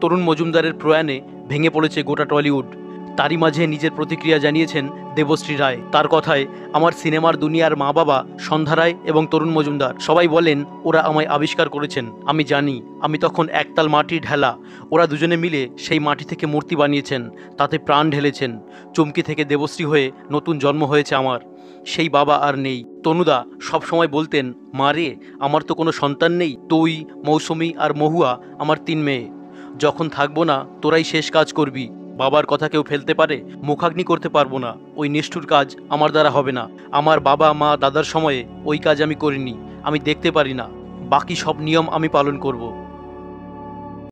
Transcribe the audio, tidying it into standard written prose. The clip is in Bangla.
তরুণ মজুমদারের প্রয়াণে ভেঙে পড়েছে গোটা টলিউড। তারই মাঝে নিজের প্রতিক্রিয়া জানিয়েছেন দেবশ্রী রায়। তার কথায়, আমার সিনেমার দুনিয়ার মা বাবা সন্ধ্যা রায় এবং তরুণ মজুমদার সবাই বলেন ওরা আমায় আবিষ্কার করেছেন। আমি জানি আমি তখন একতাল মাটির ঢেলা। ওরা দুজনে মিলে সেই মাটি থেকে মূর্তি বানিয়েছেন, তাতে প্রাণ ঢেলেছেন। চুমকি থেকে দেবশ্রী হয়ে নতুন জন্ম হয়েছে আমার। সেই বাবা আর নেই। তনুদা সবসময় বলতেন, মা রে, আমার তো কোনো সন্তান নেই, তুই, মৌসুমী আর মহুয়া আমার 3 মেয়ে। যখন থাকবো না তোরাই শেষ কাজ করবি। বাবার কথা কেউ ফেলতে পারে? মুখাগ্নি করতে পারবো না। ওই নিষ্ঠুর কাজ আমার দ্বারা হবে না। আমার বাবা মা দাদার সময়ে ওই কাজ আমি করিনি, আমি দেখতে পারি না। বাকি সব নিয়ম আমি পালন করব।